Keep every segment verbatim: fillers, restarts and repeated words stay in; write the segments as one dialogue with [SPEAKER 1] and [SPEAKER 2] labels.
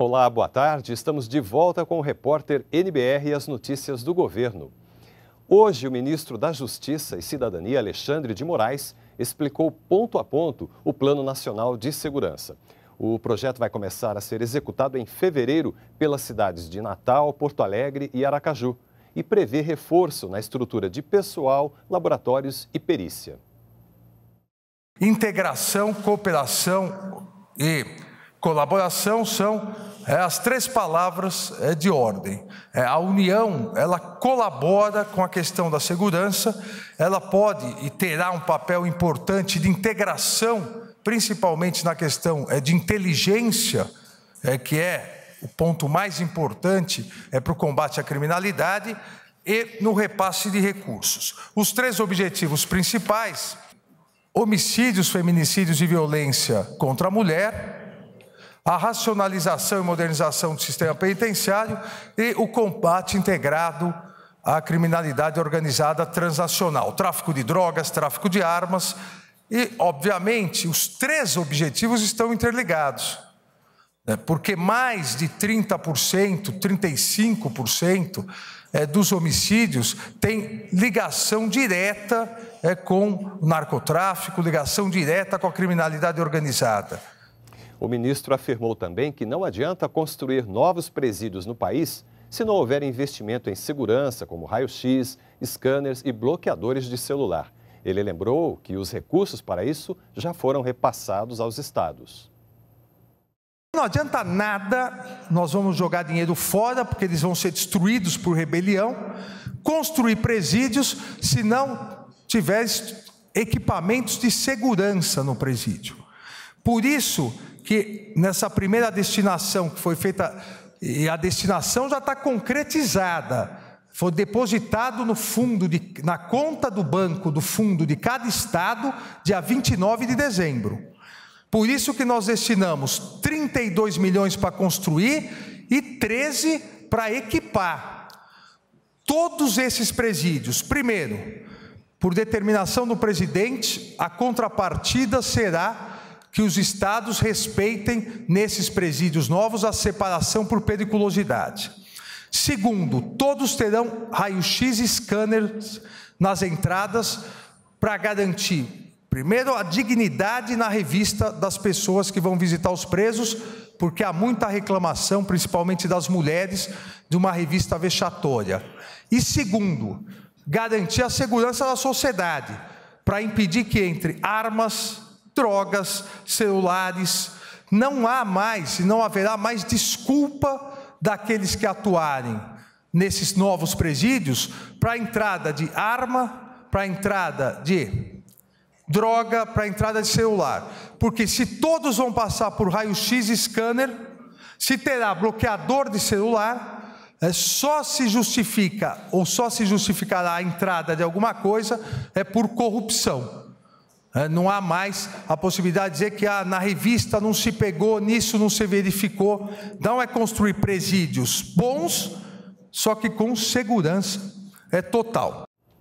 [SPEAKER 1] Olá, boa tarde. Estamos de volta com o repórter N B R e as notícias do governo. Hoje, o ministro da Justiça e Cidadania, Alexandre de Moraes, explicou ponto a ponto o Plano Nacional de Segurança. O projeto vai começar a ser executado em fevereiro pelas cidades de Natal, Porto Alegre e Aracaju e prevê reforço na estrutura de pessoal, laboratórios e perícia.
[SPEAKER 2] Integração, cooperação e colaboração são é, as três palavras é, de ordem. É, a União, ela colabora com a questão da segurança, ela pode e terá um papel importante de integração, principalmente na questão é, de inteligência, é, que é o ponto mais importante é, para o combate à criminalidade, e no repasse de recursos. Os três objetivos principais: homicídios, feminicídios e violência contra a mulher, a racionalização e modernização do sistema penitenciário e o combate integrado à criminalidade organizada transnacional, tráfico de drogas, tráfico de armas e, obviamente, os três objetivos estão interligados, né? Porque mais de trinta por cento, trinta e cinco por cento é, dos homicídios tem ligação direta é, com o narcotráfico, ligação direta com a criminalidade organizada.
[SPEAKER 1] O ministro afirmou também que não adianta construir novos presídios no país se não houver investimento em segurança, como raio-x, scanners e bloqueadores de celular. Ele lembrou que os recursos para isso já foram repassados aos estados.
[SPEAKER 2] Não adianta nada, nós vamos jogar dinheiro fora, porque eles vão ser destruídos por rebelião, construir presídios se não tiver equipamentos de segurança no presídio. Por isso que nessa primeira destinação que foi feita, e a destinação já está concretizada, foi depositado no fundo, de, na conta do banco do fundo de cada estado, dia vinte e nove de dezembro. Por isso que nós destinamos trinta e dois milhões para construir e treze para equipar. Todos esses presídios, primeiro, por determinação do presidente, a contrapartida será que os estados respeitem nesses presídios novos a separação por periculosidade. Segundo, todos terão raio-x e scanners nas entradas para garantir, primeiro, a dignidade na revista das pessoas que vão visitar os presos, porque há muita reclamação, principalmente das mulheres, de uma revista vexatória. E segundo, garantir a segurança da sociedade, para impedir que entre armas, drogas, celulares, não há mais, não haverá mais desculpa daqueles que atuarem nesses novos presídios para a entrada de arma, para a entrada de droga, para a entrada de celular. Porque se todos vão passar por raio-x e scanner, se terá bloqueador de celular, é, só se justifica ou só se justificará a entrada de alguma coisa é por corrupção. Não há mais a possibilidade de dizer que ah, na revista não se pegou, nisso não se verificou. Não, é construir presídios bons, só que com segurança é total.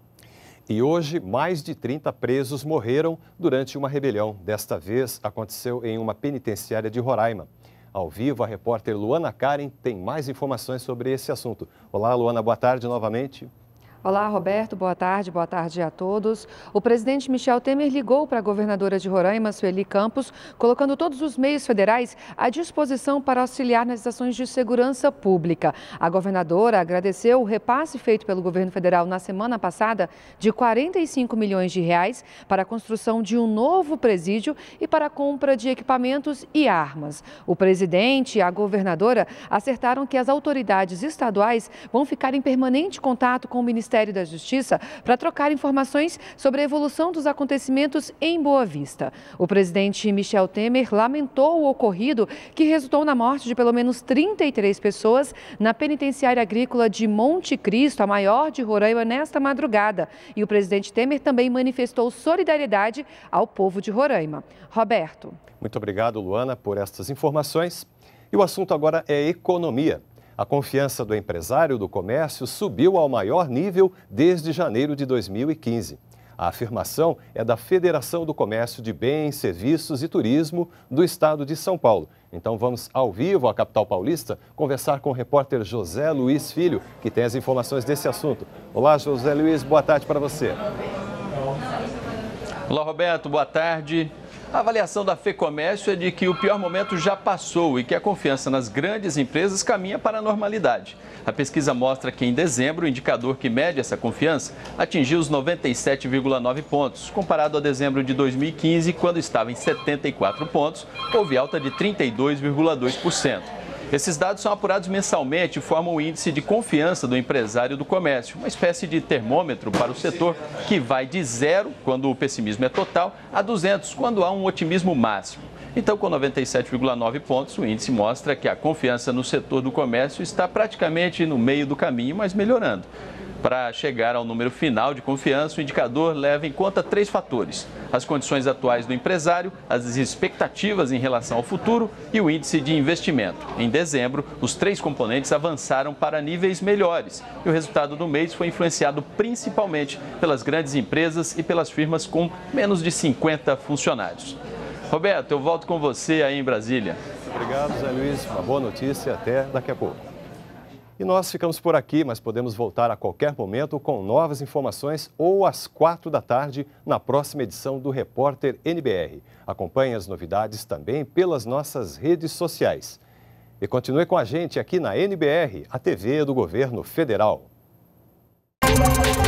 [SPEAKER 1] E hoje, mais de trinta presos morreram durante uma rebelião. Desta vez, aconteceu em uma penitenciária de Roraima. Ao vivo, a repórter Luana Karen tem mais informações sobre esse assunto. Olá, Luana, boa tarde novamente.
[SPEAKER 3] Olá, Roberto, boa tarde, boa tarde a todos. O presidente Michel Temer ligou para a governadora de Roraima, Sueli Campos, colocando todos os meios federais à disposição para auxiliar nas ações de segurança pública. A governadora agradeceu o repasse feito pelo governo federal na semana passada de quarenta e cinco milhões de reais para a construção de um novo presídio e para a compra de equipamentos e armas. O presidente e a governadora acertaram que as autoridades estaduais vão ficar em permanente contato com o Ministério Ministério da Justiça para trocar informações sobre a evolução dos acontecimentos em Boa Vista. O presidente Michel Temer lamentou o ocorrido, que resultou na morte de pelo menos trinta e três pessoas na penitenciária agrícola de Monte Cristo, a maior de Roraima, nesta madrugada. E o presidente Temer também manifestou solidariedade ao povo de Roraima. Roberto.
[SPEAKER 1] Muito obrigado, Luana, por estas informações. E o assunto agora é economia. A confiança do empresário do comércio subiu ao maior nível desde janeiro de dois mil e quinze. A afirmação é da Federação do Comércio de Bens, Serviços e Turismo do Estado de São Paulo. Então vamos ao vivo à capital paulista conversar com o repórter José Luiz Filho, que tem as informações desse assunto. Olá, José Luiz, boa tarde para você.
[SPEAKER 4] Olá, Roberto, boa tarde. A avaliação da FEComércio é de que o pior momento já passou e que a confiança nas grandes empresas caminha para a normalidade. A pesquisa mostra que em dezembro o indicador que mede essa confiança atingiu os noventa e sete vírgula nove pontos, comparado a dezembro de dois mil e quinze, quando estava em setenta e quatro pontos, houve alta de trinta e dois vírgula dois por cento. Esses dados são apurados mensalmente e formam o índice de confiança do empresário do comércio, uma espécie de termômetro para o setor que vai de zero, quando o pessimismo é total, a duzentos, quando há um otimismo máximo. Então, com noventa e sete vírgula nove pontos, o índice mostra que a confiança no setor do comércio está praticamente no meio do caminho, mas melhorando. Para chegar ao número final de confiança, o indicador leva em conta três fatores: as condições atuais do empresário, as expectativas em relação ao futuro e o índice de investimento. Em dezembro, os três componentes avançaram para níveis melhores e o resultado do mês foi influenciado principalmente pelas grandes empresas e pelas firmas com menos de cinquenta funcionários. Roberto, eu volto com você aí em Brasília.
[SPEAKER 1] Obrigado, Zé Luiz. Uma boa notícia. Até daqui a pouco. E nós ficamos por aqui, mas podemos voltar a qualquer momento com novas informações ou às quatro da tarde na próxima edição do Repórter N B R. Acompanhe as novidades também pelas nossas redes sociais. E continue com a gente aqui na N B R, a T V do Governo Federal.